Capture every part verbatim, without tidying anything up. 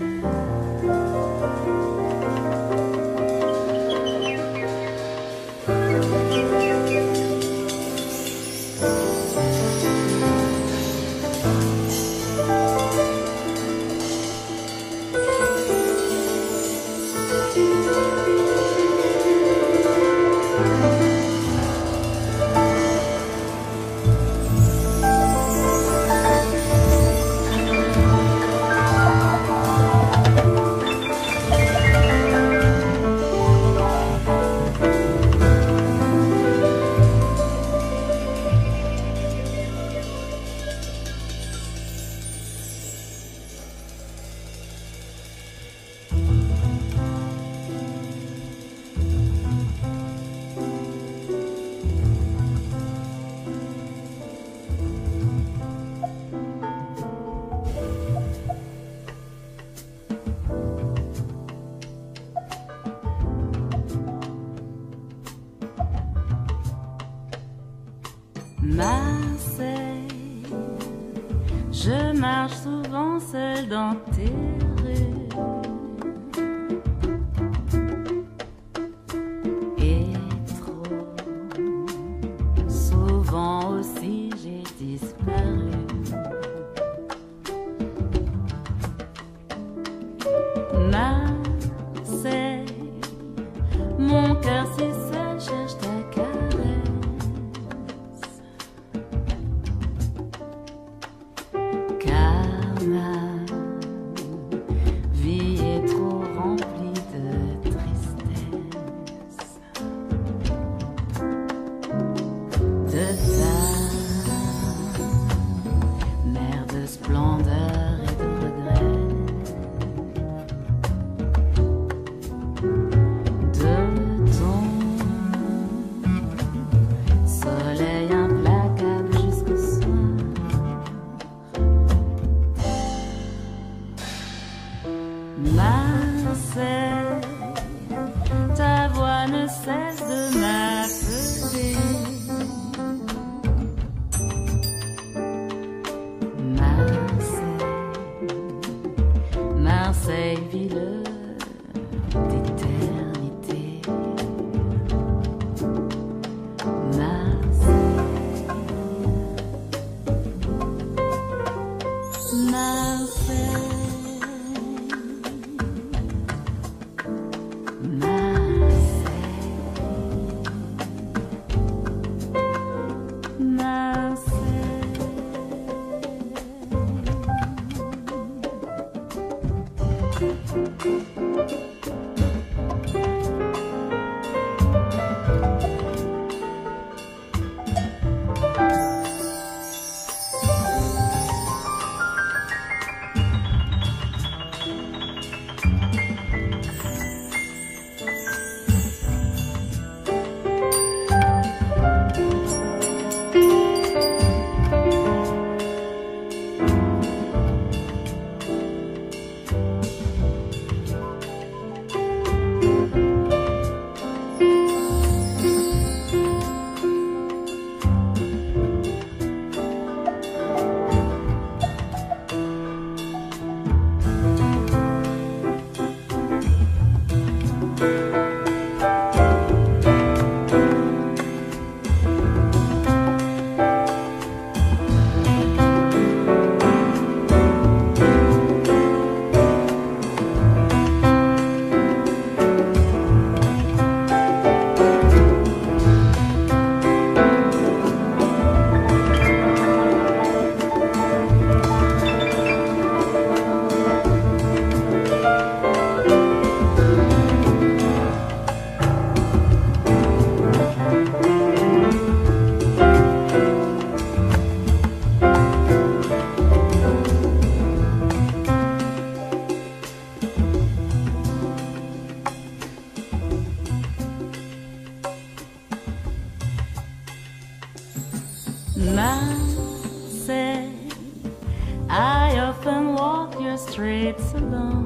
Marseille, je marche souvent seule dans tes rues. Et trop souvent aussi j'ai disparu. Marseille, mon cœur si seul cherche ta caresse. Marseille, ta voix ne cesse de m'appeler. Marseille, Marseille, ville d'éternité. Marseille, Marseille. Marseille, I often walk your streets alone.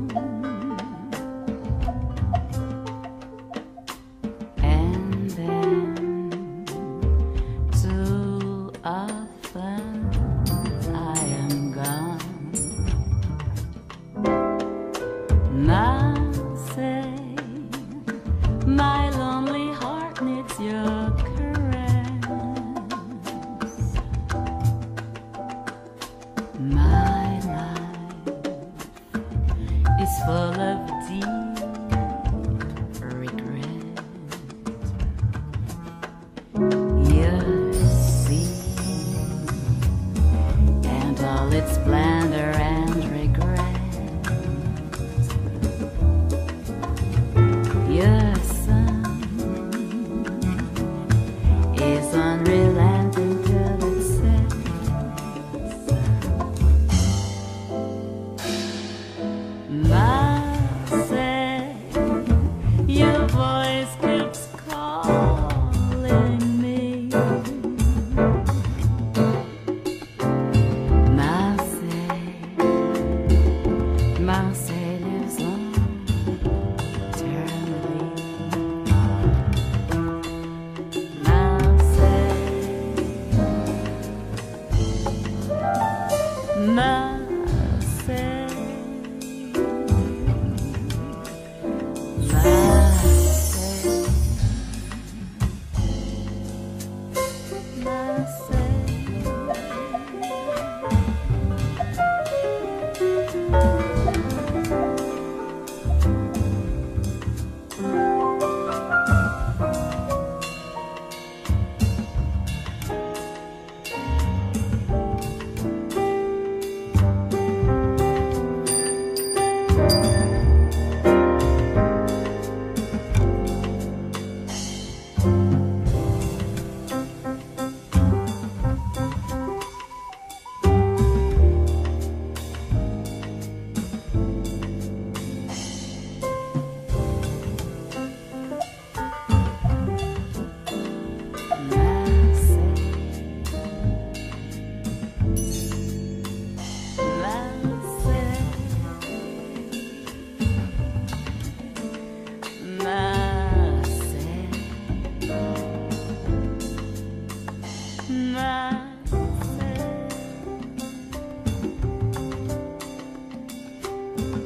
And then, too often, I am gone. is full of deep regret. You see, and all its splendor and regret. Your sun is unrelenting till it sets. Marseille, your voice keeps calling me. Marseille, Marseille lives on eternally. Marseille, Marseille. Marseille,